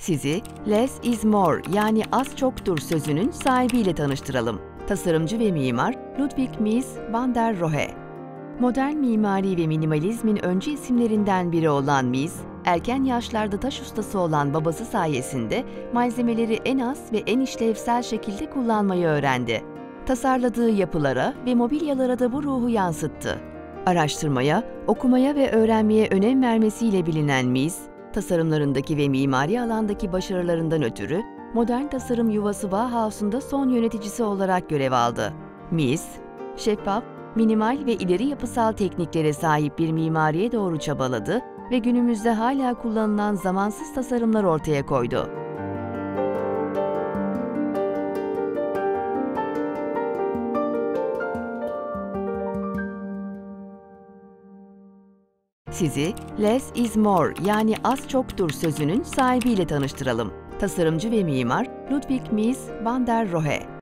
Sizi "Less is more" yani az çoktur sözünün sahibiyle tanıştıralım. Tasarımcı ve mimar Ludwig Mies van der Rohe. Modern mimari ve minimalizmin öncü isimlerinden biri olan Mies, erken yaşlarda taş ustası olan babası sayesinde malzemeleri en az ve en işlevsel şekilde kullanmayı öğrendi. Tasarladığı yapılara ve mobilyalara da bu ruhu yansıttı. Araştırmaya, okumaya ve öğrenmeye önem vermesiyle bilinen Mies, tasarımlarındaki ve mimari alandaki başarılarından ötürü modern tasarım yuvası Bauhaus'un da son yöneticisi olarak görev aldı. Mies, şeffaf, minimal ve ileri yapısal tekniklere sahip bir mimariye doğru çabaladı ve günümüzde hala kullanılan zamansız tasarımlar ortaya koydu. Sizi "Less is more" yani az çoktur sözünün sahibiyle tanıştıralım. Tasarımcı ve mimar Ludwig Mies van der Rohe.